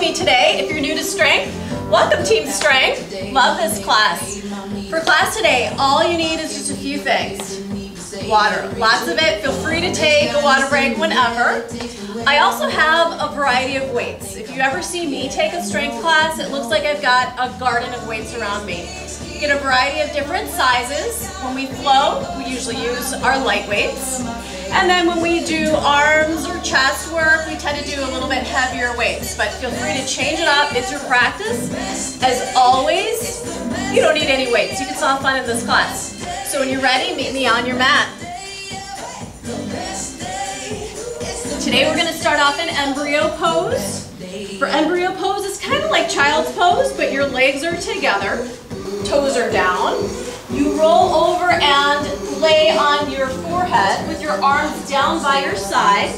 me today. If you're new to strength, welcome Team Strength. Love this class. For class today, all you need is just a few things. Water, lots of it. Feel free to take a water break whenever. I also have a variety of weights. If you ever see me take a strength class, it looks like I've got a garden of weights around me. You get a variety of different sizes. When we flow, we usually use our light weights. And then when we do arms or chest work, we tend to do a little bit heavier weights. But feel free to change it up. It's your practice. As always, you don't need any weights. You can still have fun in this class. So when you're ready, meet me on your mat. Today we're going to start off in embryo pose. For embryo pose, it's kind of like child's pose, but your legs are together, toes are down. You roll over and lay on your forehead with your arms down by your side.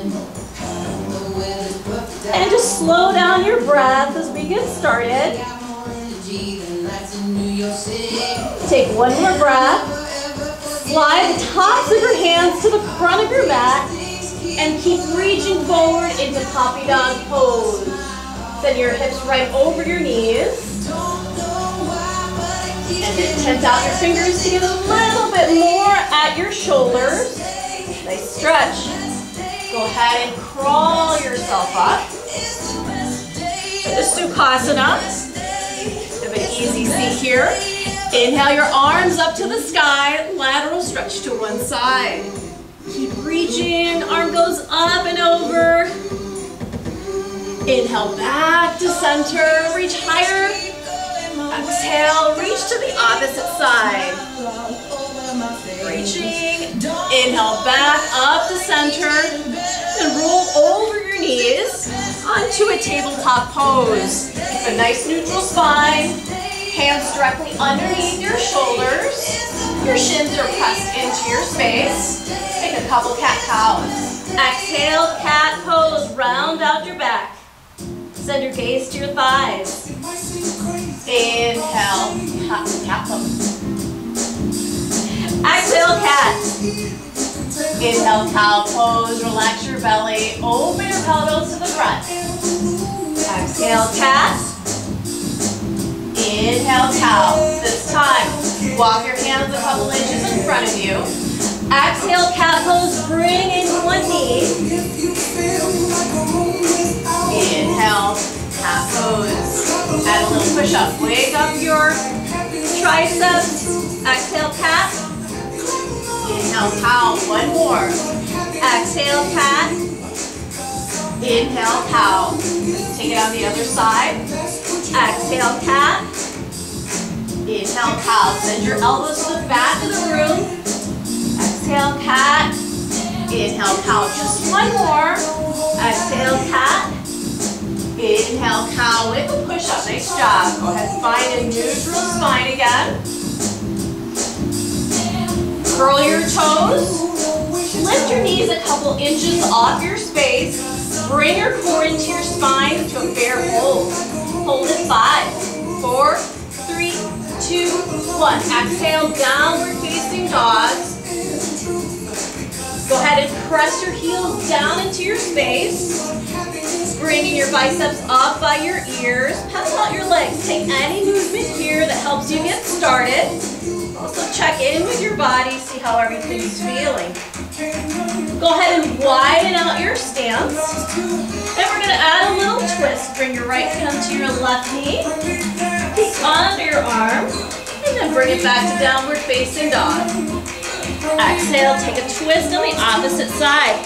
And just slow down your breath as we get started. Take one more breath. Slide the tops of your hands to the front of your mat and keep reaching forward into puppy dog pose. Send your hips right over your knees. And then tense out your fingers to get a little bit more at your shoulders. Nice stretch. Go ahead and crawl yourself up. The Sukhasana. Have an easy seat here. Inhale your arms up to the sky, lateral stretch to one side. Keep reaching, arm goes up and over. Inhale back to center, reach higher. Exhale, reach to the opposite side. Reaching, inhale back up to center, and roll over your knees onto a tabletop pose. Keep a nice neutral spine. Hands directly underneath your shoulders. Your shins are pressed into your space. Take a couple cat-cows. Exhale, cat pose. Round out your back. Send your gaze to your thighs. Inhale, cat pose. Exhale, cat. Inhale, cow pose. Relax your belly. Open your pelvis to the front. Exhale, cat. Inhale, cow. This time, walk your hands a couple inches in front of you. Exhale, cat pose. Bring in one knee. Inhale, cat pose. Add a little push-up. Wake up your triceps. Exhale, cat. Inhale, cow. One more. Exhale, cat. Inhale, cow. Take it on the other side. Exhale, cat. Inhale, cow. Send your elbows to the back of the room. Exhale, cat. Inhale, cow. Just one more. Exhale, cat. Inhale, cow with a push-up. Nice job. Go ahead and find a neutral spine again. Curl your toes. Lift your knees a couple inches off your space. Bring your core into your spine to a bear hold. Hold it 5, 4, 3, 2, 1. Exhale, downward facing dog. Go ahead and press your heels down into your space. Bringing your biceps up by your ears. Pass out your legs. Take any movement here that helps you get started. Also check in with your body, see how everything's feeling. Go ahead and widen out your stance. Then we're going to add a little twist. Bring your right hand to your left knee. Peek under your arm. And then bring it back to downward facing dog. Exhale, take a twist on the opposite side.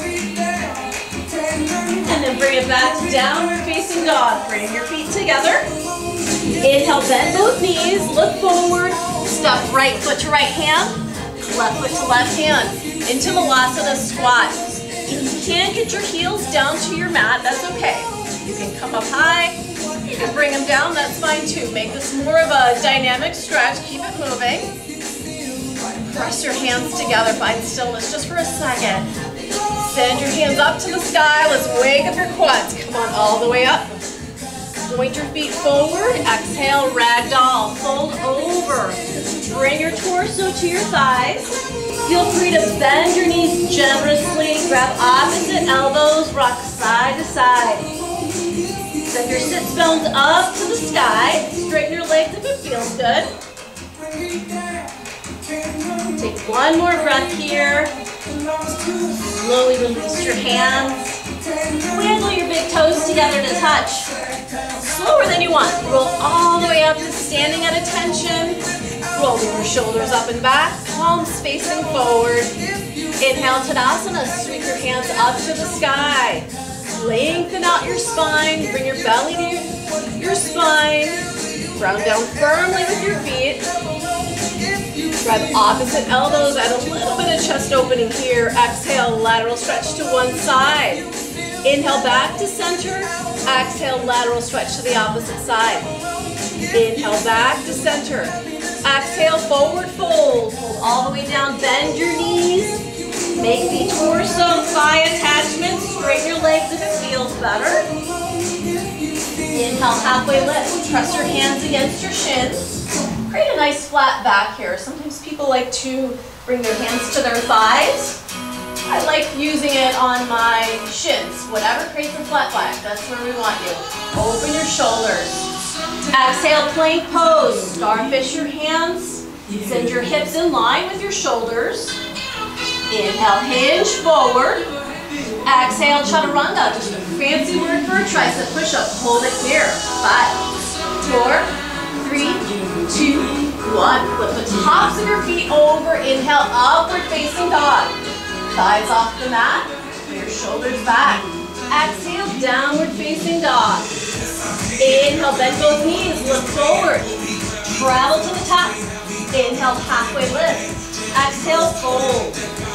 And then bring it back to downward facing dog. Bring your feet together. Inhale, bend both knees. Look forward. Step right foot to right hand. Left foot to left hand. Into Malasana squat. If you can't get your heels down to your mat, that's okay. You can come up high. You can bring them down, that's fine too. Make this more of a dynamic stretch. Keep it moving. Press your hands together. Find stillness just for a second. Send your hands up to the sky. Let's wake up your quads. Come on, all the way up. Point your feet forward. Exhale, ragdoll. Fold over. Bring your torso to your thighs. Feel free to bend your knees generously. Grab opposite elbows. Rock side to side. bones up to the sky. Straighten your legs if it feels good. Take one more breath here. Slowly release your hands. Wiggle your big toes together to touch. Slower than you want. Roll all the way up to standing at attention. Rolling your shoulders up and back. Palms facing forward. Inhale, Tadasana. Sweep your hands up to the sky. Lengthen out your spine. Bring your belly to your spine. Ground down firmly with your feet. Grab opposite elbows. Add a little bit of chest opening here. Exhale, lateral stretch to one side. Inhale, back to center. Exhale, lateral stretch to the opposite side. Inhale, back to center. Exhale, forward fold. Hold all the way down. Bend your knees. Make the torso thigh attachment. Straighten your legs if it feels better. Inhale, halfway lift. Press your hands against your shins. Create a nice flat back here. Sometimes people like to bring their hands to their thighs. I like using it on my shins. Whatever creates a flat back, that's where we want you. Open your shoulders. Exhale, plank pose. Starfish your hands. Send your hips in line with your shoulders. Inhale, hinge forward. Exhale, chaturanga. Just a fancy word for a tricep push-up. Hold it here. 5, 4, 3, 2, 1. Flip the tops of your feet over. Inhale, upward facing dog. Thighs off the mat. Your shoulders back. Exhale, downward facing dog. Inhale, bend both knees. Look forward. Travel to the top. Inhale, halfway lift. Exhale, fold.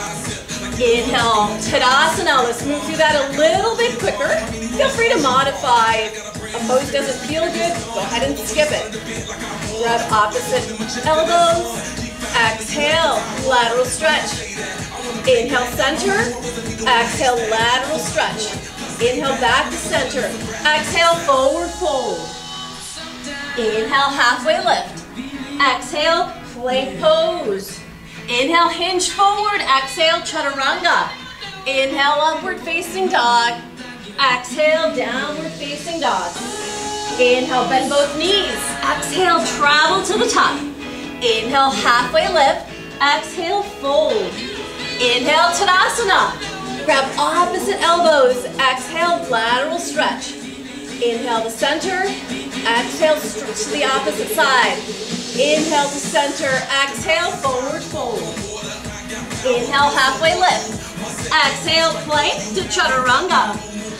Inhale, Tadasana. Let's move through that a little bit quicker. Feel free to modify. If a pose doesn't feel good, go ahead and skip it. Grab opposite elbows. Exhale, lateral stretch. Inhale, center. Exhale, lateral stretch. Inhale, back to center. Exhale, forward fold. Inhale, halfway lift. Exhale, plank pose. Inhale, hinge forward. Exhale, chaturanga. Inhale, upward facing dog. Exhale, downward facing dog. Inhale, bend both knees. Exhale, travel to the top. Inhale, halfway lift. Exhale, fold. Inhale, Tadasana. Grab opposite elbows. Exhale, lateral stretch. Inhale to center. Exhale, stretch to the opposite side. Inhale to center. Exhale, forward fold. Inhale, halfway lift. Exhale, plank to chaturanga.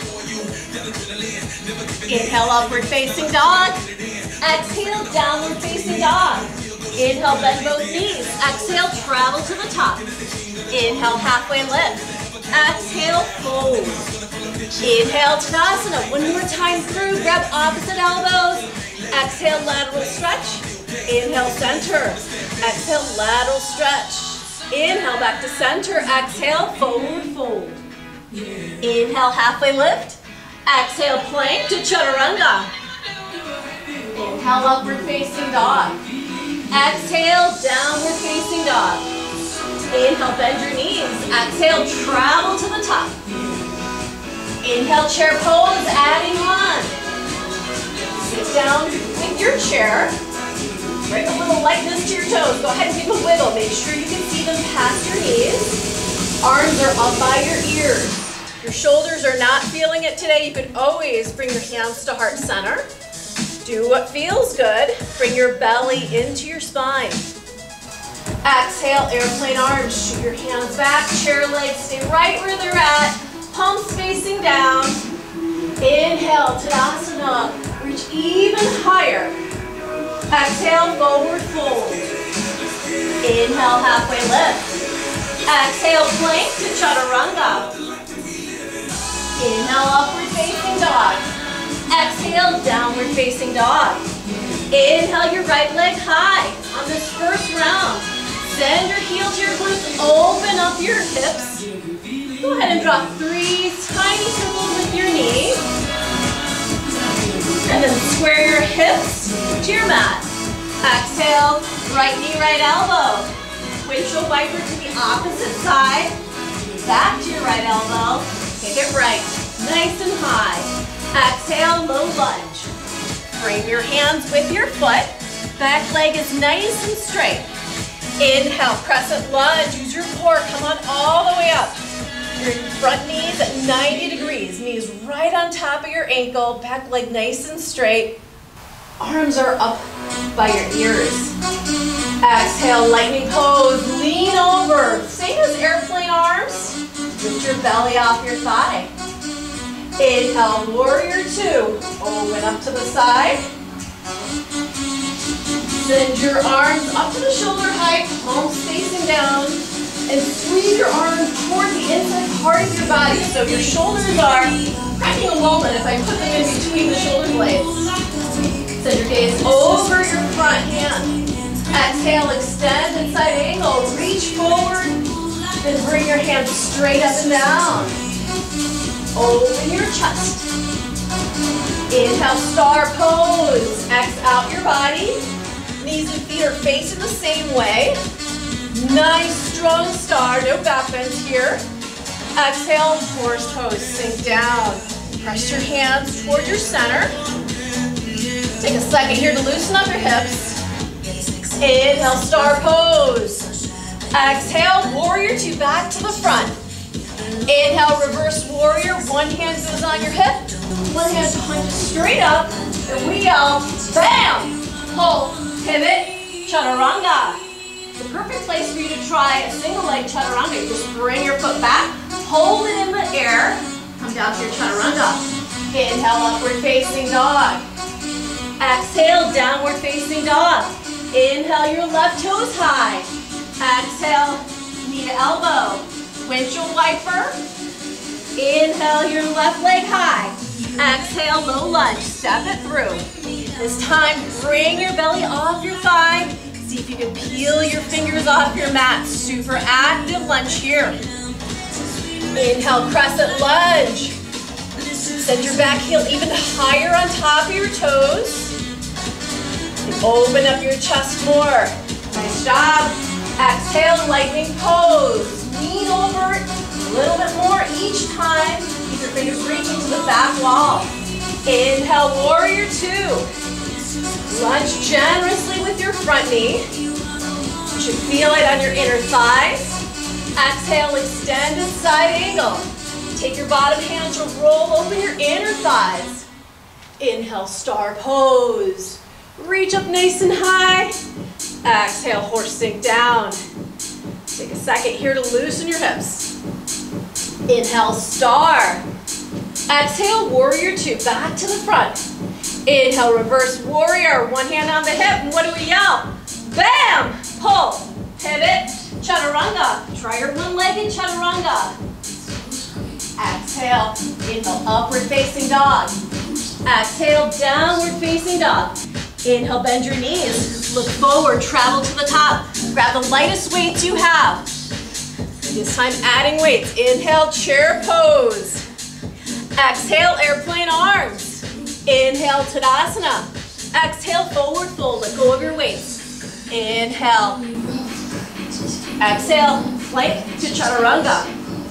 Inhale, upward facing dog. Exhale, downward facing dog. Inhale, bend both knees. Exhale, travel to the top. Inhale, halfway lift. Exhale, fold. Inhale, Tadasana. One more time through. Grab opposite elbows. Exhale, lateral stretch. Inhale, center. Exhale, lateral stretch. Inhale, back to center. Exhale, forward fold. Inhale, halfway lift. Exhale, plank to chaturanga. Inhale, upward facing dog. Exhale, downward facing dog. Inhale, bend your knees. Exhale, travel to the top. Inhale, chair pose, adding on. Sit down with your chair. Bring a little lightness to your toes. Go ahead and give a wiggle. Make sure you can see them past your knees. Arms are up by your ears. If your shoulders are not feeling it today, you could always bring your hands to heart center. Do what feels good. Bring your belly into your spine. Exhale, airplane arms. Shoot your hands back. Chair legs stay right where they're at. Palms facing down. Inhale, Tadasana. Reach even higher. Exhale, forward fold. Inhale, halfway lift. Exhale, plank to chaturanga. Inhale, upward facing dog. Exhale, downward facing dog. Inhale, your right leg high. On this first round, send your heel to your glutes. Open up your hips. Go ahead and draw 3 tiny circles with your knees. And then square your hips to your mat. Exhale, right knee, right elbow. Windshield wiper to the opposite side. Back to your right elbow. Take it right, nice and high. Exhale, low lunge. frame your hands with your foot. Back leg is nice and straight. Inhale, crescent lunge. Use your core. Come on all the way up. Your front knees at 90 degrees. Knees right on top of your ankle. Back leg nice and straight. Arms are up by your ears. Exhale, lightning pose. Lean over. Same as airplane arms. Lift your belly off your thigh. Inhale, warrior two. Open up to the side. Send your arms up to the shoulder height, palms facing down, and squeeze your arms towards the inside part of your body so your shoulders are cracking a walnut if I put them in between the shoulder blades. Send your gaze over your front hand. Exhale, extend inside angle, reach forward, then bring your hands straight up and down. Open your chest. Inhale, star pose. X out your body. Knees and feet are facing the same way. Nice, strong star. No back bend here. Exhale, horse pose. Sink down. Press your hands toward your center. Take a second here to loosen up your hips. Inhale, star pose. Exhale, warrior two, back to the front. Inhale, reverse warrior. One hand goes on your hip. One hand punches straight up. And we yell, bam! Pull, pivot, chaturanga. The perfect place for you to try a single leg chaturanga. You just bring your foot back, hold it in the air, come down to your chaturanga. Inhale, upward facing dog. Exhale, downward facing dog. Inhale, your left toes high. Exhale, knee to elbow. Windshield wiper. Inhale, your left leg high. Exhale, low lunge. Step it through. This time, bring your belly off your thigh. See if you can peel your fingers off your mat. Super active lunge here. Inhale, crescent lunge. Send your back heel even higher on top of your toes. And open up your chest more. Nice job. Exhale, lightning pose. Lean over a little bit more each time. Keep your fingers reaching to the back wall. Inhale, warrior two. Lunge generously with your front knee. You should feel it on your inner thighs. Exhale, extend at side angle. Take your bottom hand to roll open your inner thighs. Inhale, star pose. Reach up nice and high. Exhale, horse sink down. Take a second here to loosen your hips. Inhale, star. Exhale, warrior two, back to the front. Inhale, reverse warrior. One hand on the hip, and what do we yell? Bam! Pull, pivot, chaturanga. Try your one-legged chaturanga. Exhale, inhale, upward facing dog. Exhale, downward facing dog. Inhale, bend your knees. Look forward, travel to the top. Grab the lightest weights you have. This time adding weights. Inhale, chair pose. Exhale, airplane arms. Inhale, Tadasana. Exhale, forward fold. Let go of your weights. Inhale. Exhale, plank to chaturanga.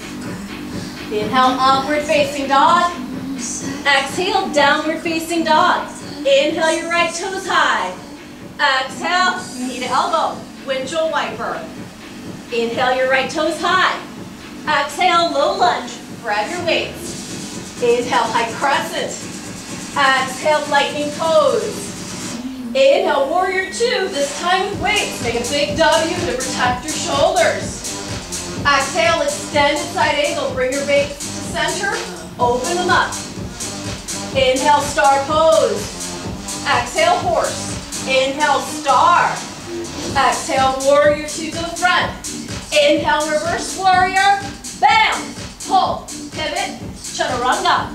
Inhale, upward facing dog. Exhale, downward facing dog. Inhale, your right toes high. Exhale, knee to elbow. Windshield wiper. Inhale, your right toes high. Exhale, low lunge. Grab your weights. Inhale, high crescent. Exhale, lightning pose. Inhale, warrior two. This time with weights. Make a big W to protect your shoulders. Exhale, extend at side angle. Bring your weights to center. Open them up. Inhale, star pose. Exhale, horse. Inhale, star. Exhale, warrior two to the front. Inhale, reverse warrior. Bam! Pull, pivot, chaturanga.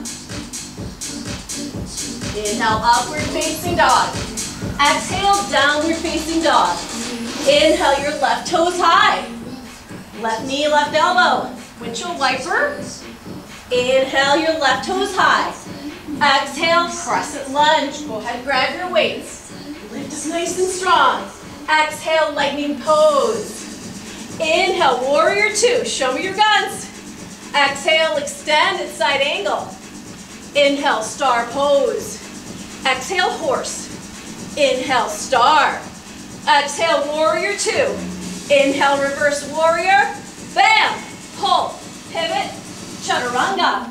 Inhale, upward facing dog. Exhale, downward facing dog. Inhale, your left toes high. Left knee, left elbow. Windshield wiper. Inhale, your left toes high. Exhale, crescent lunge. Go ahead, grab your weights. Lift is nice and strong. Exhale, lightning pose. Inhale, warrior two. Show me your guns. Exhale, extend at side angle. Inhale, star pose. Exhale, horse. Inhale, star. Exhale, warrior two. Inhale, reverse warrior. Bam! Pull, pivot, chaturanga.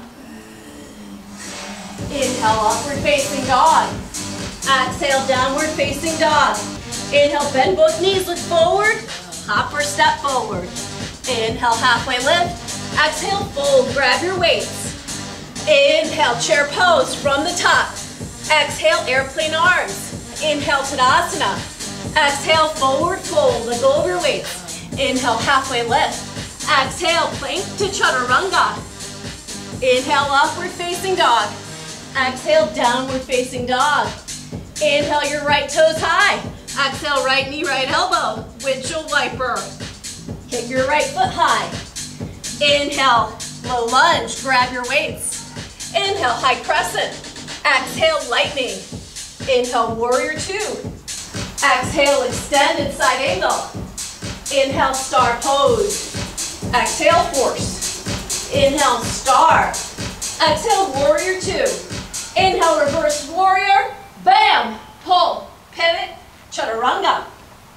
Inhale, upward facing dog. Exhale, downward facing dog. Inhale, bend both knees, look forward. Hop or step forward. Inhale, halfway lift. Exhale, fold, grab your weights. Inhale, chair pose from the top. Exhale, airplane arms. Inhale, Tadasana. Exhale, forward fold, let go of your weights. Inhale, halfway lift. Exhale, plank to chaturanga. Inhale, upward facing dog. Exhale, downward facing dog. Inhale, your right toes high. Exhale, right knee, right elbow. Windshield wiper. Kick your right foot high. Inhale, low lunge, grab your weights. Inhale, high crescent. Exhale, lightning. Inhale, warrior two. Exhale, extended side angle. Inhale, star pose. Exhale, horse. Inhale, star. Exhale, warrior two. Inhale, reverse warrior. Bam! Pull, pivot, chaturanga.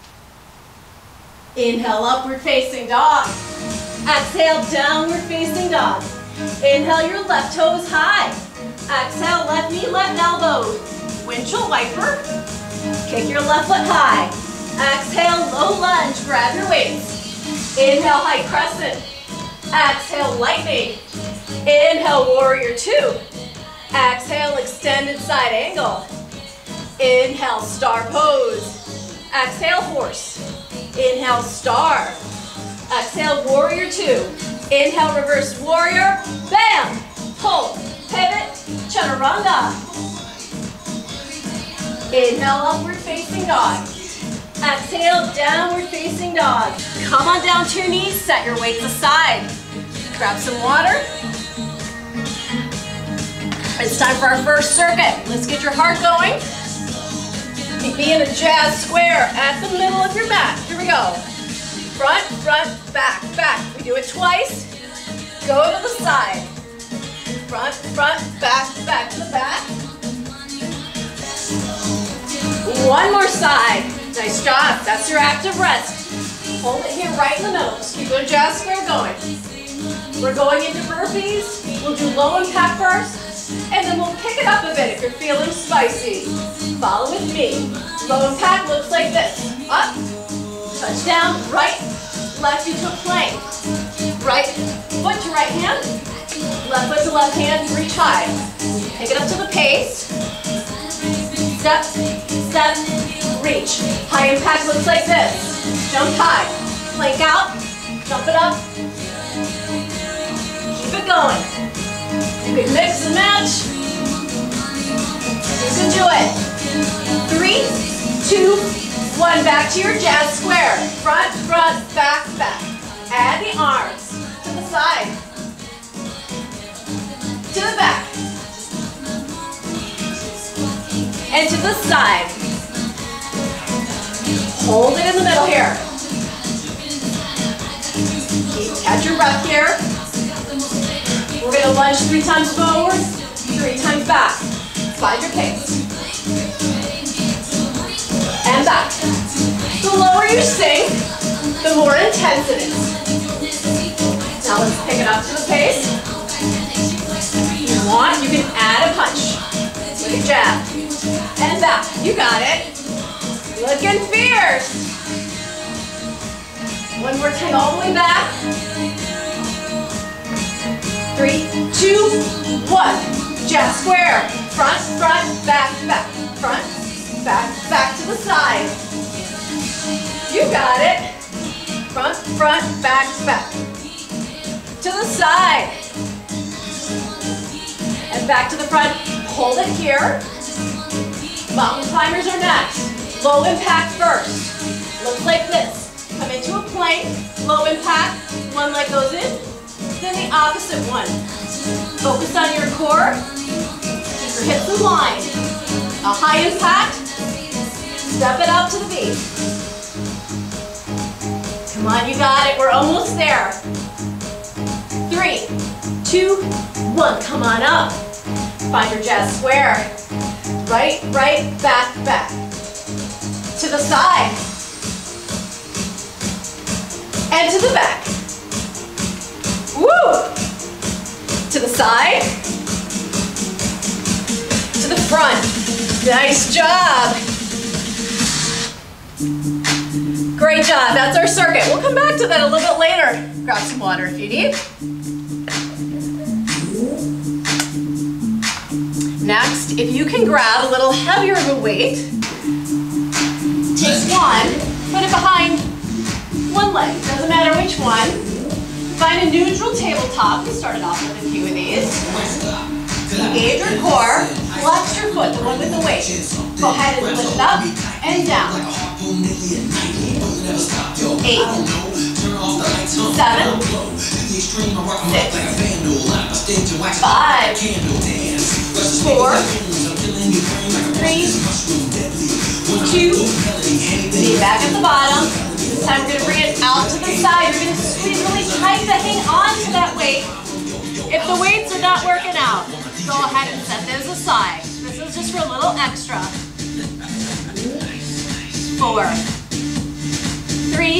Inhale, upward facing dog. Exhale, downward facing dog. Inhale, your left toes high. Exhale, left knee, left elbow. Windshield wiper. Kick your left foot high. Exhale, low lunge, grab your weights. Inhale, high crescent. Exhale, lightning. Inhale, warrior two. Exhale, extended side angle. Inhale, star pose. Exhale, horse. Inhale, star. Exhale, warrior two. Inhale, reverse warrior. Bam! Pull, pivot, chaturanga. Inhale, upward facing dog. Exhale, downward facing dog. Come on down to your knees, set your weights aside. Grab some water. It's time for our first circuit. Let's get your heart going. Be in a jazz square at the middle of your mat. Here we go. Front, front, back, back. We do it twice. Go to the side. Front, front, back, back to the back. One more side. Nice job. That's your active rest. Hold it here right in the middle. Just keep your jazz square going. We're going into burpees. We'll do low impact first, and then we'll pick it up a bit if you're feeling spicy. Follow with me. Low impact looks like this. Up, touch down, right, left into a plank. Right foot to right hand, left foot to left hand, reach high. Pick it up to the pace. Step, step, reach. High impact looks like this. Jump high, plank out, jump it up. Keep it going. You can mix and match. You can do it. 3, 2, 1. Back to your jazz square. Front, front, back, back. Add the arms to the side. To the back. And to the side. Hold it in the middle here. Catch your breath here. We're going to lunge 3 times forward, 3 times back. Find your pace. And back. The lower you sink, the more intense it is. Now let's pick it up to the pace. If you want, you can add a punch with a jab. And back. You got it. Looking fierce. One more time, all the way back. 3, 2, 1. Jazz square. Front, front, back, back. Front, back, back to the side. You got it. Front, front, back, back. To the side. And back to the front. Hold it here. Mountain climbers are next. Low impact first. Looks like this. Come into a plank. Low impact. One leg goes in. Then the opposite one. Focus on your core. Keep your hips in line. A high impact. Step it up to the beat. Come on, you got it. We're almost there. 3, 2, 1. Come on up. Find your jazz square. Right, back, back. To the side. And to the back. Woo! To the side. To the front. Nice job. Great job, that's our circuit. We'll come back to that a little bit later. Grab some water if you need. Next, if you can grab a little heavier of a weight, take one, put it behind one leg, doesn't matter which one. Find a neutral tabletop. We started off with a few of these. Engage your core, flex your foot, the one with the weight. Go ahead and lift up and down. 8, 7, 6, 5, 4, 3, 2, knee back at the bottom. This time we're going to bring it out to the side. You're going to squeeze really tight to hang on to that weight. If the weights are not working out, go ahead and set those aside. This is just for a little extra. 4, 3,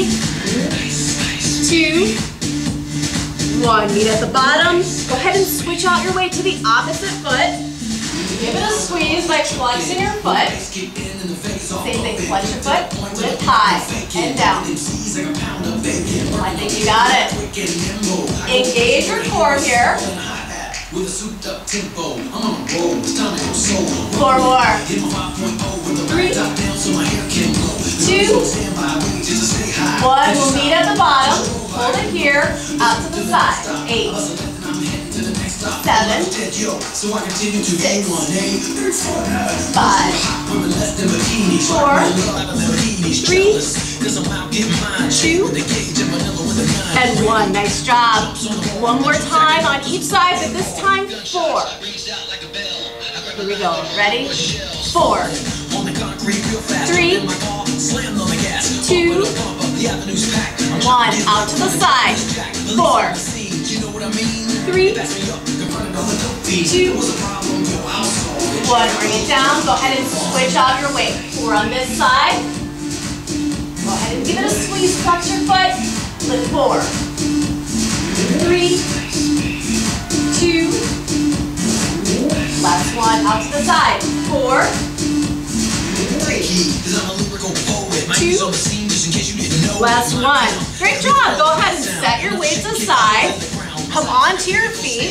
2, 1. Meet at the bottom. Go ahead and switch out your weight to the opposite foot. Give it a squeeze by flexing your foot. Same thing, flex your foot, lift high and down. I think you got it. Engage your core here. 4 more. 3, 2, 1. We'll meet at the bottom. Hold it here, out to the side. 8, 7, 6, 5, 4, 3, 2, and 1. Nice job. One more time on each side, but this time 4. Here we go. Ready? 4, 3, 2, 1. Out to the side. 4, 3, 2, 1. Bring it down. Go ahead and switch out your weight. 4 on this side. Go ahead and give it a squeeze. Flex your foot. Lift 4, 3, 2, last one. Out to the side. 4, 3, 2, last one. Great job. Go ahead and set your weights aside. Come onto your feet.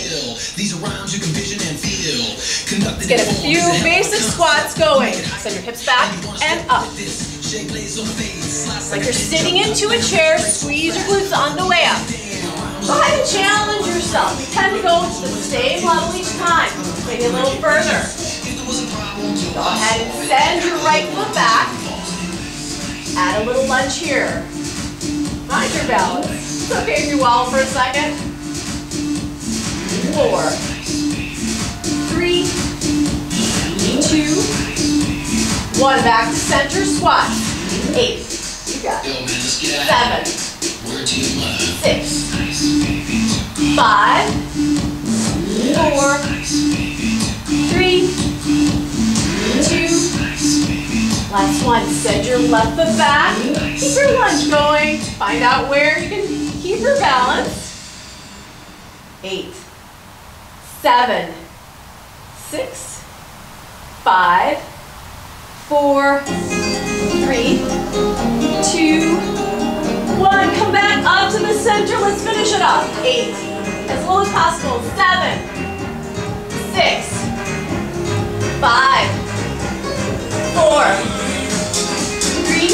Let's get a few basic squats going. Send your hips back and up. Like you're sitting into a chair, squeeze your glutes on the way up. Go ahead and challenge yourself. You tend to go to the same level each time, maybe a little further. Go ahead and send your right foot back. Add a little lunge here. Find your balance. It's okay if you wobble for a second. 4, 3, 2, 1. Back to center squat. 8. You got it. 7, 6, 5, 4, 3, 2. Last one. Send your left foot back. Keep your lunge going. Find out where you can keep your balance. 8, 7, 6, 5, 4, 3, 2, 1. Come back up to the center. Let's finish it off. 8, as low as possible. 7, 6, 5, 4, 3,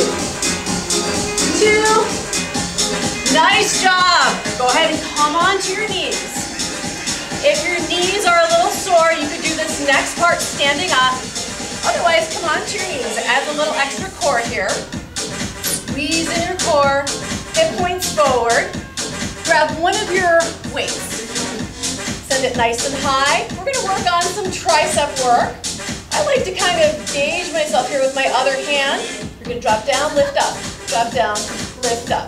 2. Nice job. Go ahead and come onto your knees. If your knees are a little sore, you could do this next part standing up. Otherwise, come onto your knees. Add a little extra core here. Squeeze in your core, hip points forward. Grab one of your weights. Send it nice and high. We're going to work on some tricep work. I like to kind of gauge myself here with my other hand. You're going to drop down, lift up. Drop down, lift up.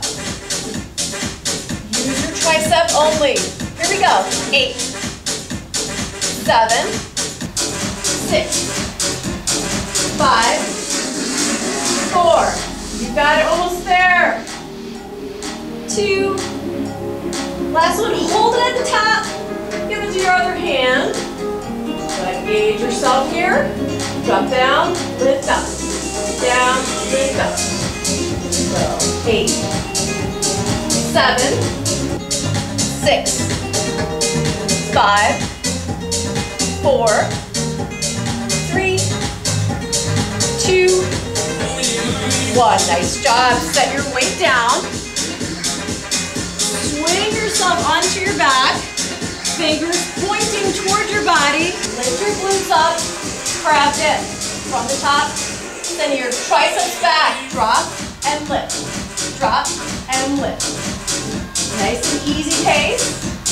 Use your tricep only. Here we go. 8, 7, 6, 5, 4. You got it, almost there. 2. Last one, hold it at the top. Give it to your other hand. Go engage yourself here. Drop down, lift up. Down, lift up. So 8, 7, 6, 5, 4, 3, 2, 1. Nice job. Set your weight down. Swing yourself onto your back. Fingers pointing toward your body. Lift your glutes up. Crab dip. From the top, send your triceps back. Drop and lift. Drop and lift. Nice and easy pace.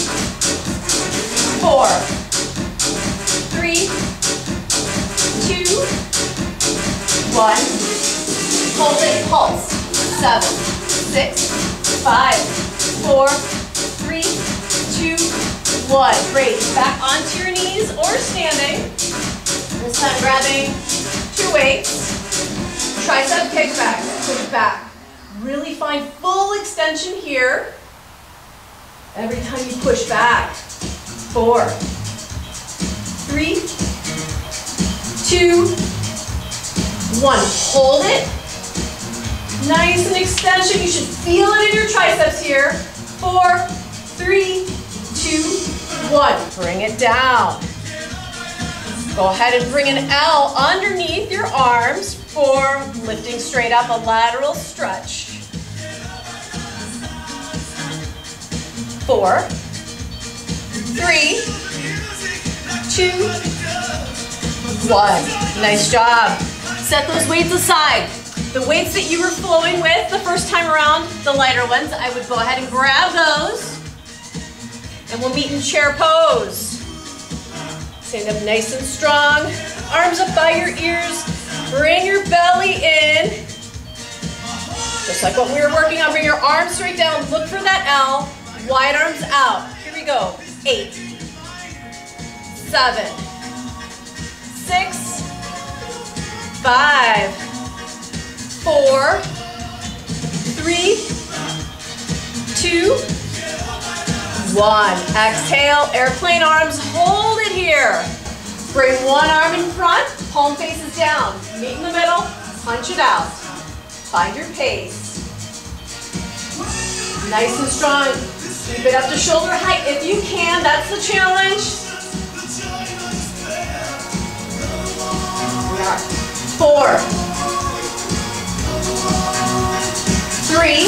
4, 3, 2, 1. Hold it, pulse. 7, 6, 5, 4, 3, 2, 1. Great. Back onto your knees or standing. This time grabbing 2 weights. Tricep kickback. Push back. Really find full extension here. Every time you push back. 4, 3, 2, 1. Hold it. Nice and extension. You should feel it in your triceps here. 4, 3, 2, 1. Bring it down. Go ahead and bring an L underneath your arms for lifting straight up, a lateral stretch. 4, 3, 2, 1. Nice job. Set those weights aside. The weights that you were flowing with the first time around, the lighter ones, I would go ahead and grab those. And we'll meet in chair pose. Stand up nice and strong. Arms up by your ears. Bring your belly in. Just like what we were working on. Bring your arms straight down. Look for that L. Wide arms out. Here we go. 8, 7, 6, 5, 4, 3, 2, 1. Exhale, airplane arms, hold it here. Bring one arm in front, palm faces down. Meet in the middle, punch it out. Find your pace. Nice and strong. Keep it up to shoulder height if you can, that's the challenge. We are 4, 3,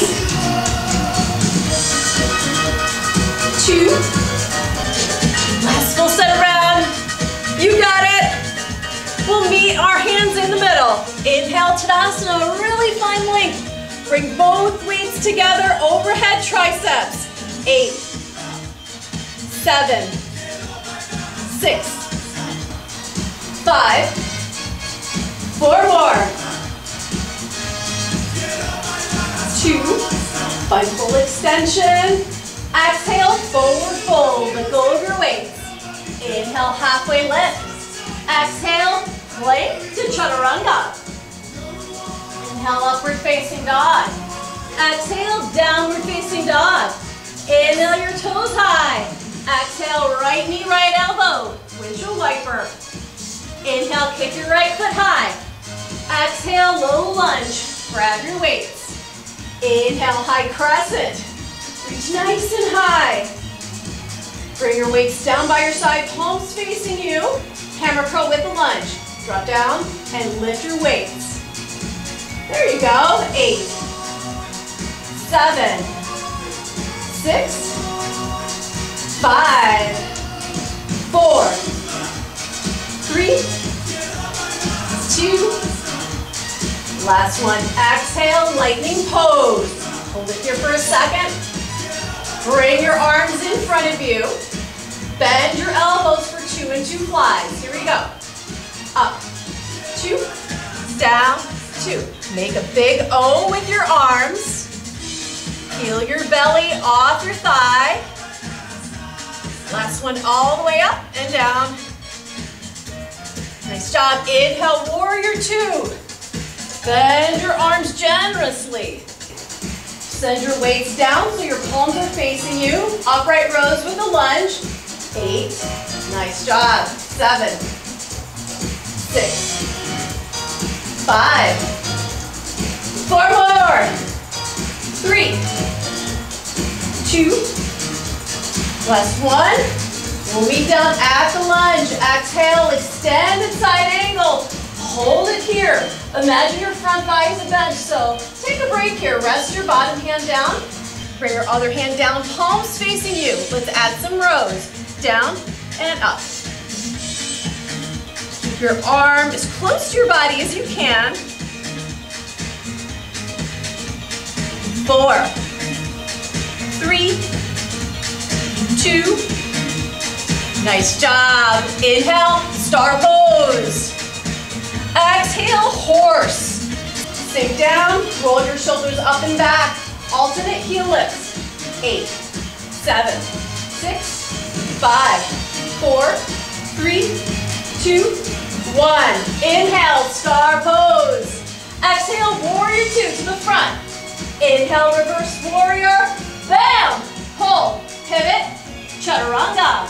2, last full set around. You got it. We'll meet our hands in the middle. Inhale, Tadasana, really find length. Bring both weights together, overhead triceps. 8, 7, 6, 5, 4 more. 2, find full extension. Exhale, forward fold, let go of your weights. Inhale, halfway lift. Exhale, plank to chaturanga. Inhale, upward facing dog. Exhale, downward facing dog. Inhale, your toes high. Exhale, right knee, right elbow. Windshield wiper. Inhale, kick your right foot high. Exhale, low lunge. Grab your weights. Inhale, high crescent. Reach nice and high. Bring your weights down by your side, palms facing you. Hammer curl with the lunge. Drop down and lift your weights. There you go. 8, 7, 6, 5, 4, 3, 2, last one. Exhale, lightning pose. Hold it here for a second. Bring your arms in front of you. Bend your elbows for 2 and 2 flies. Here we go. Up, 2, down, 2. Make a big O with your arms. Feel your belly off your thigh. Last one all the way up and down. Nice job. Inhale, warrior warrior two. Bend your arms generously. Send your weights down so your palms are facing you. Upright rows with a lunge. 8. Nice job. 7. 6. 5. 4 more. 3. 2. Last one. We'll meet down at the lunge. Exhale, extended side angle. Hold it here. Imagine your front thigh is a bench, so take a break here. Rest your bottom hand down. Bring your other hand down, palms facing you. Let's add some rows. Down and up. Keep your arm as close to your body as you can. 4, 3, 2. Nice job. Inhale, star pose. Exhale, horse. Sink down, roll your shoulders up and back. Alternate heel lifts. 8, 7, 6, 5, 4, 3, 2, 1. Inhale, star pose. Exhale, warrior two to the front. Inhale, reverse warrior. Bam! Pull, pivot, chaturanga.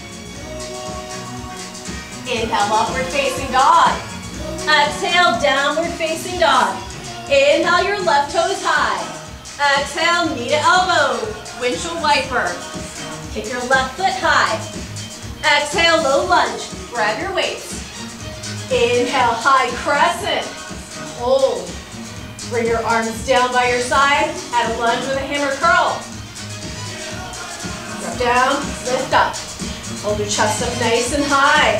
Inhale, upward facing dog. Exhale, downward facing dog. Inhale, your left toes high. Exhale, knee to elbow, windshield wiper. Kick your left foot high. Exhale, low lunge, grab your weights. Inhale, high crescent. Hold. Bring your arms down by your side, add a lunge with a hammer curl. Drop down, lift up. Hold your chest up nice and high.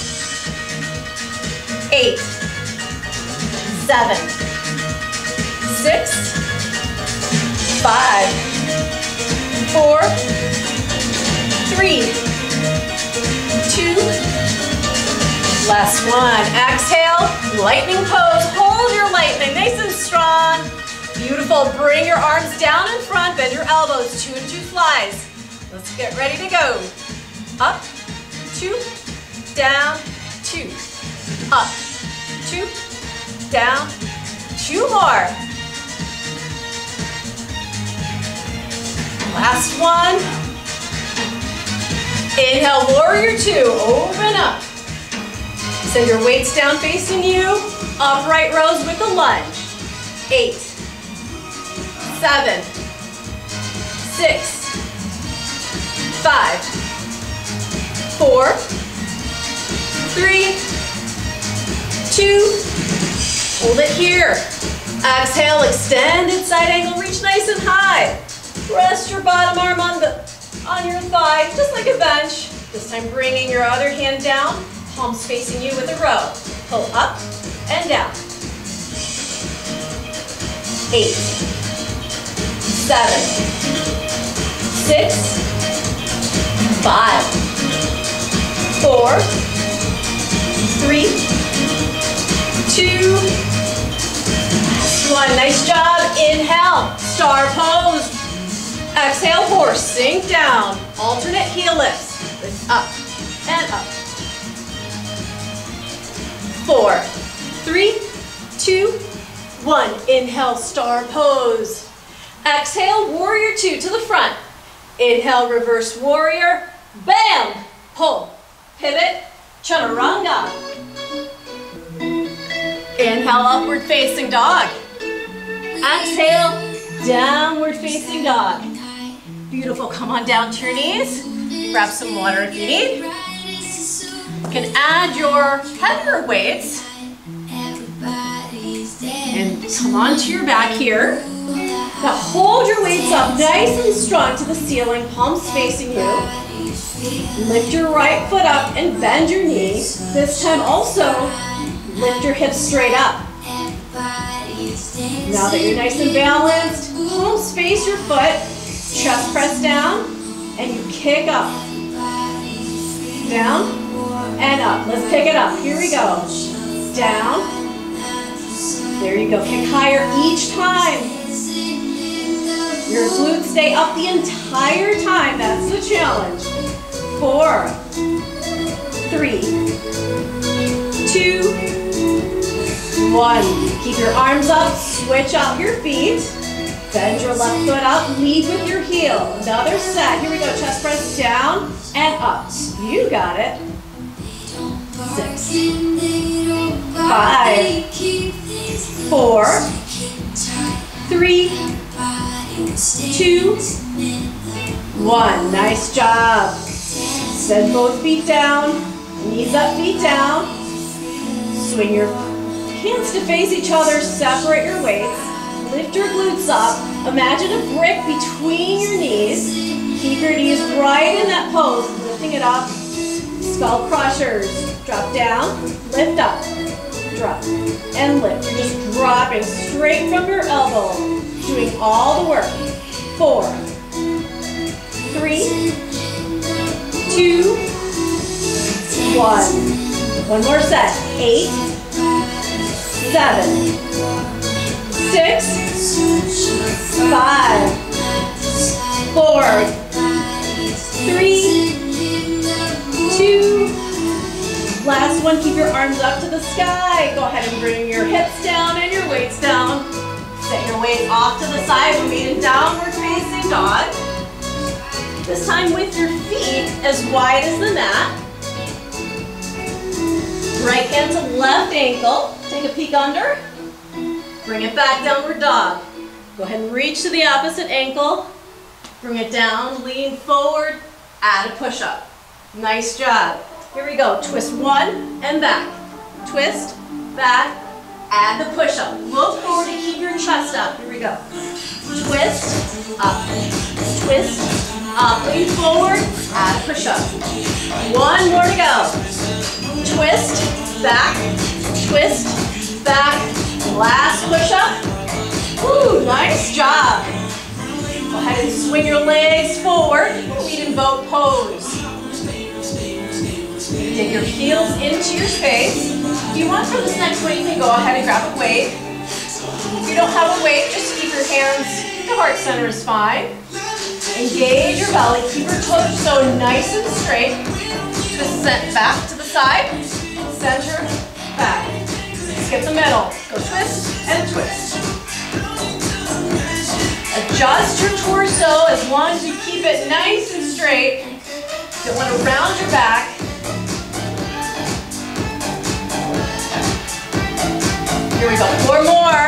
8, 7, 6, 5, 4, 3, 2. Last one. Exhale, lightning pose. Hold your lightning nice and strong. Beautiful. Bring your arms down in front, bend your elbows, 2 and 2 flies. Let's get ready to go. Up, 2, down, 2. Up, 2, down, 2 more. Last one. Inhale, warrior two, open up. Send your weights down facing you. Upright rows with a lunge. 8, 7, 6, 5, 4, 3, 2, hold it here. Exhale, extended side angle, reach nice and high. Rest your bottom arm on your thigh, just like a bench. This time bringing your other hand down, palms facing you with a row. Pull up and down. 8, 7, 6, 5, 4, 3, 2, last one. Nice job. Inhale, star pose. Exhale, horse, sink down. Alternate heel lifts. Lift up and up. 4, 3, 2, 1. Inhale, star pose. Exhale, warrior two to the front. Inhale, reverse warrior. Bam! Pull, pivot, chaturanga. Inhale, upward facing dog. Exhale, downward facing dog. Beautiful. Come on down to your knees. Grab some water if you need. You can add your heavier weights. And come onto your back here. Now hold your weights up nice and strong to the ceiling, palms facing you. Lift your right foot up and bend your knee. This time also, lift your hips straight up. Now that you're nice and balanced, palms face your foot, chest press down, and you kick up. Down and up. Let's pick it up. Here we go. Down. There you go. Kick higher each time. Your glutes stay up the entire time. That's the challenge. 4, 3, 2, 1. Keep your arms up, switch out your feet. Bend your left foot up, lead with your heel. Another set. Here we go. Chest press down and up. You got it. 6, 5, 4, 3, 2, 1. Nice job. Bend both feet down. Knees up, feet down. Swing your hands to face each other. Separate your weights. Lift your glutes up. Imagine a brick between your knees. Keep your knees right in that pose. Lifting it up. Skull crushers. Drop down. Lift up. Drop. And lift. You're just dropping straight from your elbow. Doing all the work. 4, 3, 2, 1. One more set. 8, 7, 6, 5, 4, 3, 2. Last one, keep your arms up to the sky. Go ahead and bring your hips down and your weights down. Set your weight off to the side. We're meeting downward facing dog. This time with your feet as wide as the mat. Right hand to left ankle. Take a peek under. Bring it back, downward dog. Go ahead and reach to the opposite ankle. Bring it down, lean forward, add a push-up. Nice job. Here we go. Twist 1 and back. Twist, back, add the push-up. Look forward to keep your chest up. Here we go. Twist, up, twist, up. Lean forward, add a push-up. 1 more to go. Twist, back, twist, back. Last push-up. Woo, nice job. Go ahead and swing your legs forward. Feet in boat pose. Dig your heels into your space. If you want for this next one, you can go ahead and grab a weight. If you don't have a weight, just keep your hands to heart center is fine. Engage your belly. Keep your torso nice and straight. Twist back to the side. Center, back. Skip the middle. Go twist and twist. Adjust your torso as long as you keep it nice and straight. Don't want to round your back. Here we go. 4 more.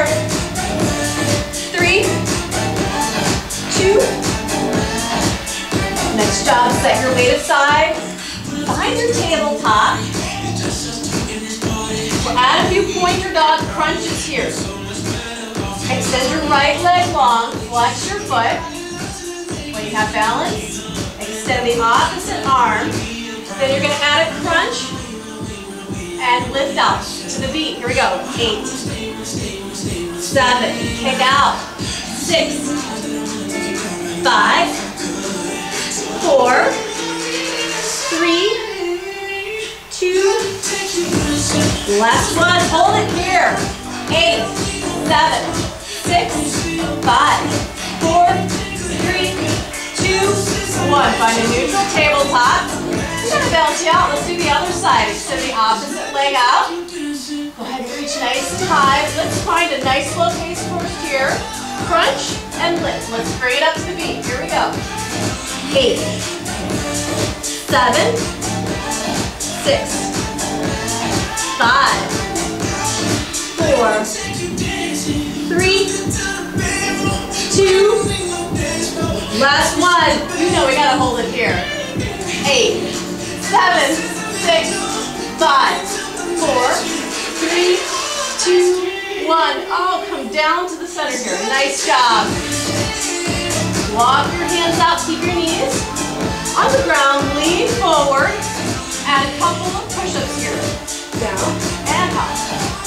3, 2. Next job, set your weight aside. Find your tabletop. We'll add a few pointer dog crunches here. Extend your right leg long, flex your foot. When you have balance, extend the opposite arm. Then you're going to add a crunch and lift up to the beat. Here we go. 8, 7, kick out. 6, 5, 4, 3, 2, last one, hold it here. 8, 7, 6, 5, 4, 3, 2, 1. Find a neutral tabletop. I'm going to bounce you out. Let's do the other side. Extend the opposite leg out. Go ahead and reach nice and high. Let's find a nice slow pace first here. Crunch and lift. Let's bring it up to the beat. Here we go. 8, 7, 6, 5, 4, 3, 2, last one. You know we gotta hold it here. 8, 7, 6, 5, 4, 3, 2, 1. Oh, come down to the center here. Nice job. Walk your hands out, keep your knees on the ground, lean forward. Add a couple of push-ups here. Down and up.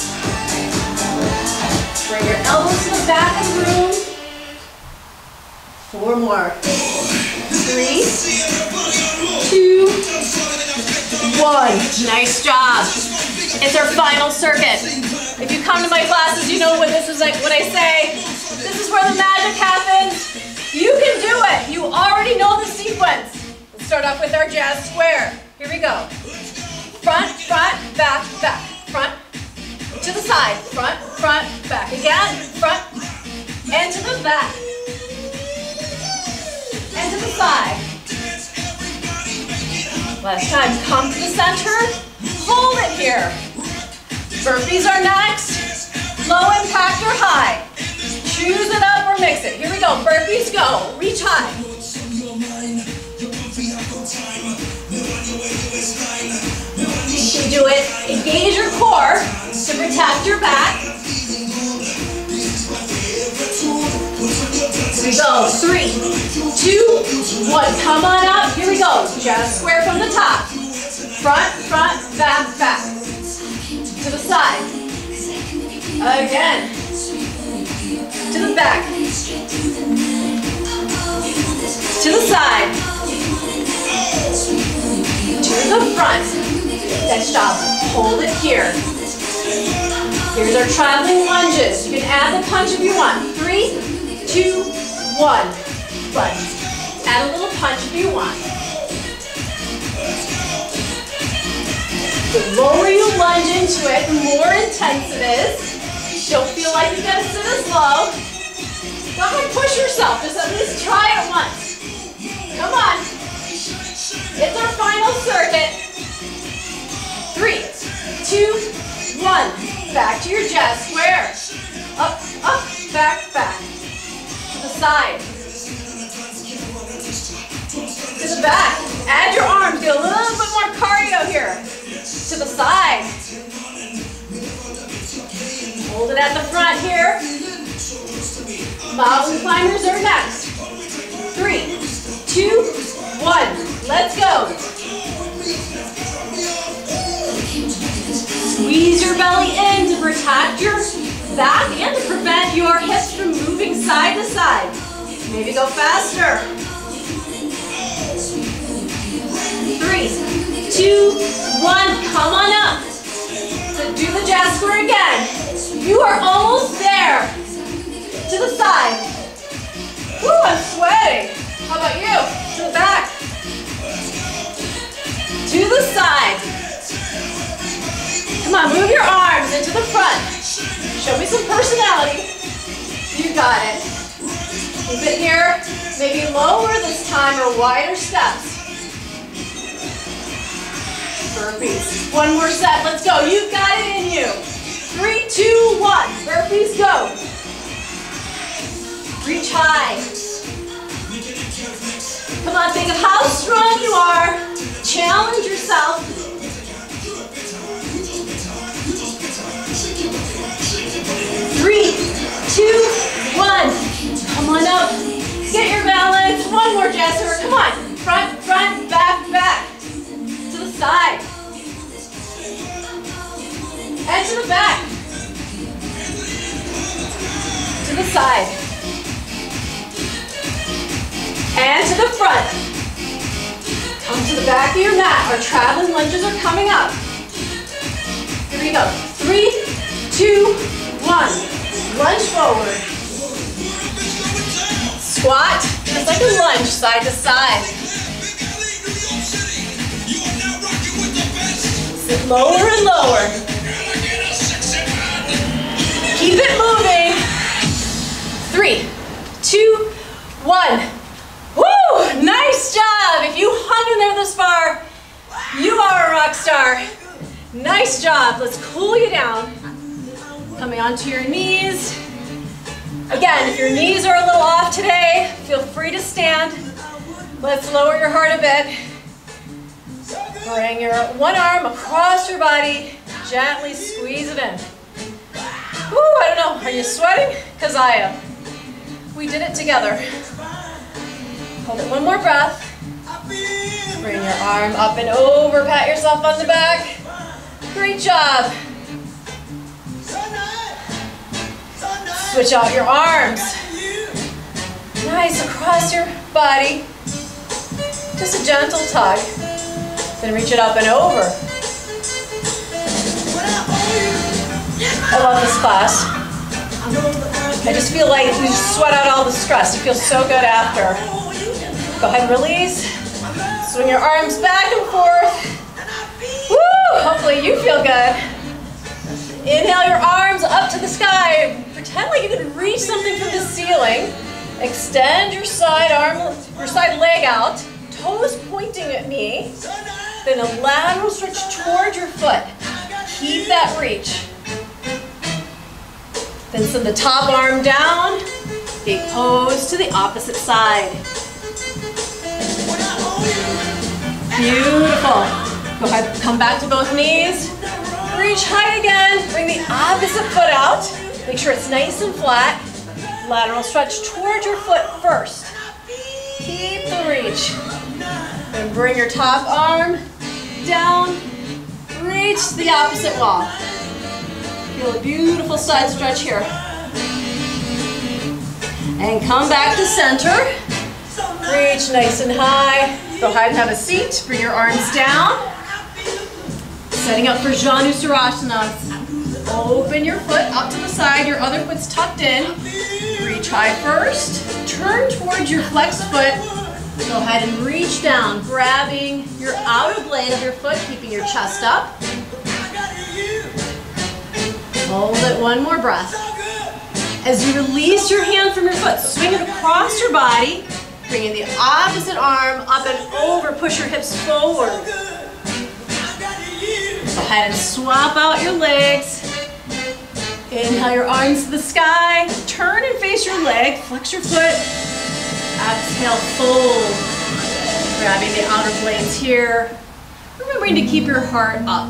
Bring your elbows to the back of the room. 4 more. 3, 2, 1. Nice job. It's our final circuit. If you come to my classes, you know what this is like. When I say, this is where the magic happens. You can do it. You already know the sequence. Let's start off with our jazz square. Here we go. Front, front, back, back. Front, to the side, front, front, back again, front, and to the back, and to the side. Last time, come to the center, hold it here. Burpees are next, low impact or high. Choose it up or mix it. Here we go, burpees go, reach high. You do it, engage your core to protect your back. Here we go, 3, 2, 1, come on up, here we go. Just square from the top. Front, front, back, back. To the side. Again. To the back. To the side. To the front. Nice job. Hold it here. Here's our traveling lunges. You can add the punch if you want. 3, 2, 1. Lunge. Add a little punch if you want. The lower you lunge into it, the more intense it is. Don't feel like you gotta sit as low. Go ahead, push yourself. Just at least try it once. Come on. It's our final circuit. 3, 2, 1. Back to your chest. Square. Up, up, back, back. To the side. To the back. Add your arms. Get a little bit more cardio here. To the side. Hold it at the front here. Mountain climbers are next. 3, 2, 1. Let's go. Squeeze your belly in to protect your back and to prevent your hips from moving side to side. Maybe go faster. 3, 2, 1. Come on up. So do the jazz square again. You are almost there. To the side. Woo, I'm sweating. How about you? To the back. To the side. Come on, move your arms into the front. Show me some personality. You got it. Keep it here. Maybe lower this time or wider steps. Burpees. One more set. Let's go. You've got it in you. 3, 2, 1. Burpees go. Reach high. Come on, think of how strong you are. Challenge yourself. 3, 2, 1. Come on up. Get your balance. One more, Jesser. Come on. Front, front, back, back. To the side. And to the back. To the side. And to the front. Come to the back of your mat. Our traveling lunges are coming up. Here we go. 3, 2, 1. Lunge forward. Squat, just like a lunge, side to side. Sit lower and lower. Keep it moving. 3, 2, 1. Woo! Nice job. If you hung in there this far, you are a rock star. Nice job. Let's cool you down. Coming onto your knees. Again, if your knees are a little off today, feel free to stand. Let's lower your heart a bit. Bring your one arm across your body. Gently squeeze it in. Woo, I don't know, are you sweating? Because I am. We did it together. Hold it one more breath. Bring your arm up and over, pat yourself on the back. Great job. Switch out your arms. Nice, across your body. Just a gentle tug. Then reach it up and over. I love this class. I just feel like we sweat out all the stress. You feel so good after. Go ahead and release. Swing your arms back and forth. Woo! Hopefully you feel good. Inhale your arms up to the sky. Pretend like you can reach something from the ceiling. Extend your side arm, your side leg out. Toes pointing at me. Then a lateral stretch toward your foot. Keep that reach. Then send the top arm down. Big pose to the opposite side. Beautiful. Go ahead, come back to both knees. Reach high again. Bring the opposite foot out. Make sure it's nice and flat. Lateral stretch towards your foot first. Keep the reach. Then bring your top arm down. Reach the opposite wall. Feel a beautiful side stretch here. And come back to center. Reach nice and high. Go ahead and have a seat. Bring your arms down. Setting up for Janusarasana. Open your foot out to the side. Your other foot's tucked in. Reach high first. Turn towards your flexed foot. Go ahead and reach down, grabbing your outer blade of your foot, keeping your chest up. Hold it, one more breath. As you release your hand from your foot, swing it across your body, bringing the opposite arm up and over, push your hips forward. Go ahead and swap out your legs. Inhale your arms to the sky, turn and face your leg, flex your foot. Exhale, fold. Grabbing the outer blades here. Remembering to keep your heart up.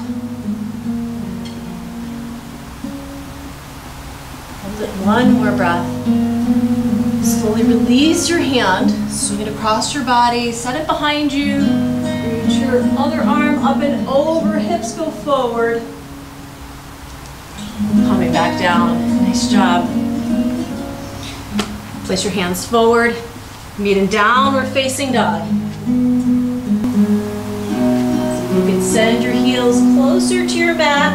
Hold it, one more breath. Slowly release your hand. Swing it across your body. Set it behind you. Reach your other arm up and over. Hips go forward. Coming back down. Nice job. Place your hands forward. Meet in downward facing dog. So you can send your heels closer to your mat.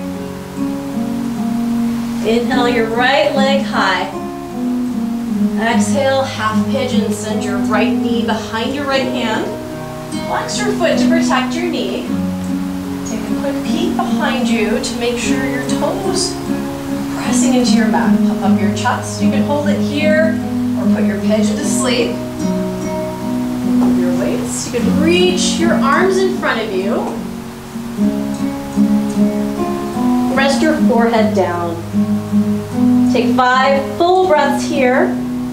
Inhale your right leg high. Exhale, half pigeon. Send your right knee behind your right hand. Flex your foot to protect your knee. Take a quick peek behind you to make sure your toes are pressing into your mat. Puff up your chest. You can hold it here or put your pigeon to sleep. Move your weights. You can reach your arms in front of you. Rest your forehead down. Take 5 full breaths here.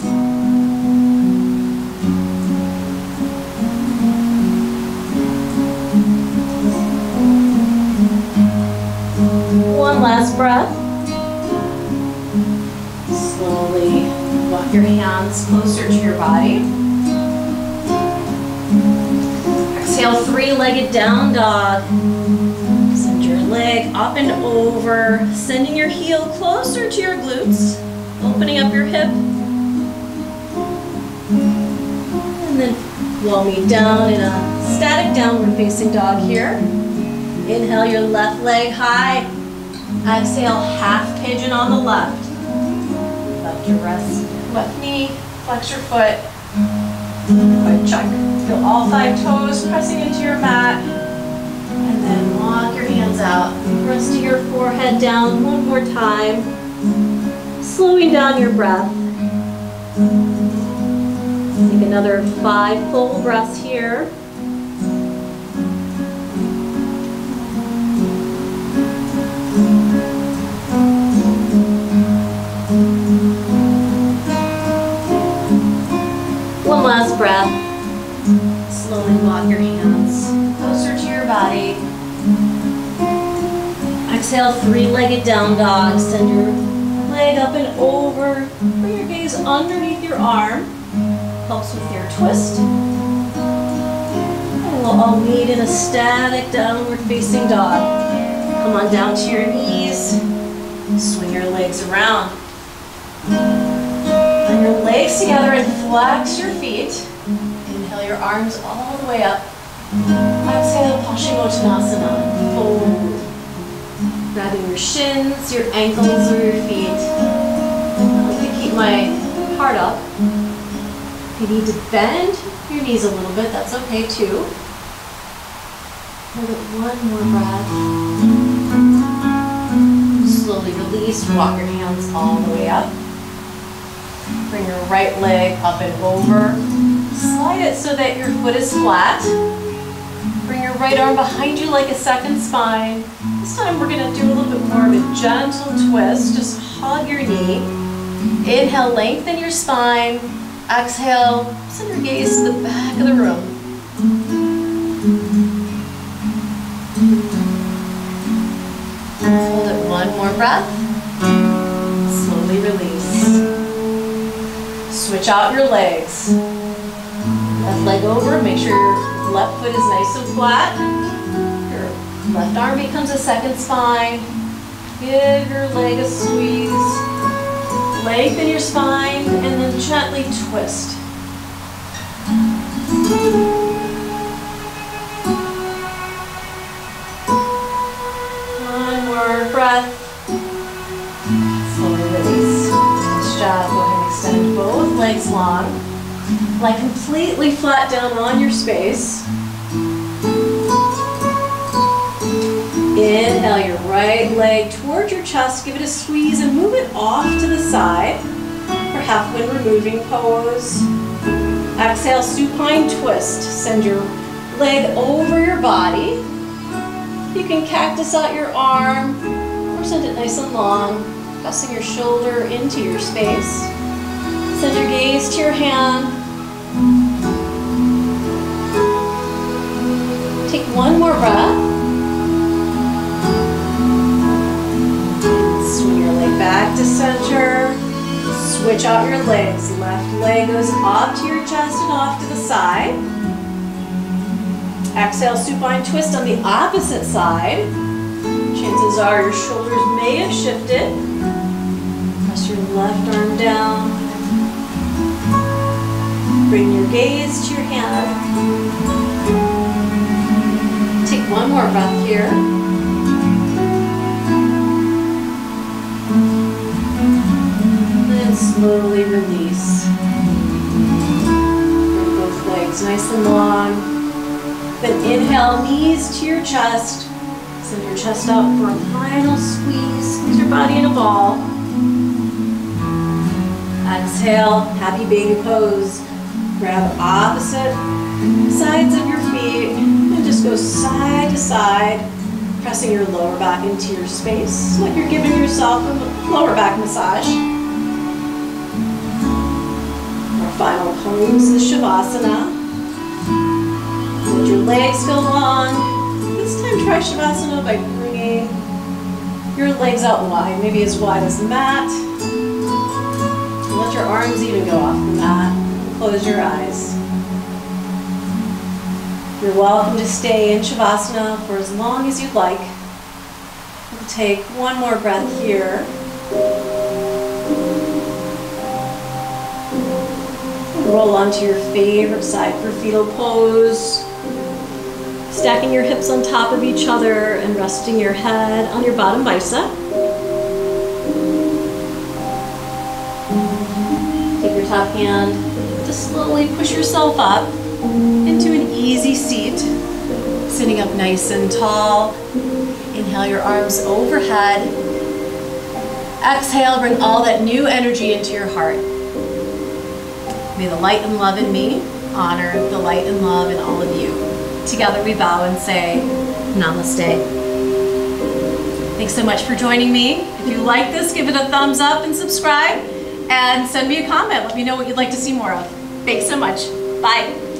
One last breath. Slowly walk your hands closer to your body. Exhale, 3-legged down dog. Send your leg up and over, sending your heel closer to your glutes, opening up your hip. And then roll me down in a static downward facing dog here. Inhale your left leg high. Exhale, half pigeon on the left. Left your left knee, flex your foot. Quick check. Feel all 5 toes pressing into your mat. And then walk your hands out. Resting your forehead down one more time. Slowing down your breath. Take another 5 full breaths here. One last breath. Slowly walk your hands closer to your body. Exhale, 3-legged down dog. Send your leg up and over. Bring your gaze underneath your arm. Helps with your twist. And we'll all meet in a static downward facing dog. Come on down to your knees. Swing your legs around. Bring your legs together and flex your feet. Inhale your arms all the way up. Exhale, Paschimottanasana. Fold. Grabbing your shins, your ankles, or your feet. I'm going to keep my heart up. If you need to bend your knees a little bit, that's okay too. Hold it, one more breath. Slowly release, walk your hands all the way up. Bring your right leg up and over. Slide it so that your foot is flat. Bring your right arm behind you like a second spine. This time we're going to do a little bit more of a gentle twist. Just hug your knee. Inhale, lengthen your spine. Exhale, send your gaze to the back of the room. Hold it one more breath. Slowly release. Switch out your legs. Left leg over, make sure your left foot is nice and flat. Your left arm becomes a second spine. Give your leg a squeeze. Lengthen your spine and then gently twist. One more breath. Slowly release. Nice job. Go ahead and extend both legs long. Lie completely flat down on your space. Inhale your right leg toward your chest. Give it a squeeze and move it off to the side for half wind removing pose. Exhale, supine twist. Send your leg over your body. You can cactus out your arm or send it nice and long, pressing your shoulder into your space. Send your gaze to your hand. Take one more breath. Swing your leg back to center. Switch out your legs. Left leg goes up to your chest and off to the side. Exhale, supine twist on the opposite side. Chances are your shoulders may have shifted. Press your left arm down. Bring your gaze to your hand. Take one more breath here. And slowly release. Bring both legs nice and long. Then inhale, knees to your chest. Send your chest out for a final squeeze. Squeeze your body in a ball. Exhale, happy baby pose. Grab opposite sides of your feet and just go side to side, pressing your lower back into your space, like you're giving yourself a lower back massage. Our final pose is Shavasana. Let your legs go long. This time try Shavasana by bringing your legs out wide, maybe as wide as the mat. Let your arms even go off the mat. Close your eyes. You're welcome to stay in Shavasana for as long as you'd like. We'll take one more breath here. Roll onto your favorite side for fetal pose. Stacking your hips on top of each other and resting your head on your bottom bicep. Take your top hand. Just slowly push yourself up into an easy seat, sitting up nice and tall. Inhale your arms overhead. Exhale, bring all that new energy into your heart. May the light and love in me honor the light and love in all of you. Together we bow and say, Namaste. Thanks so much for joining me. If you like this, give it a thumbs up and subscribe. And send me a comment. Let me know what you'd like to see more of. Thanks so much. Bye.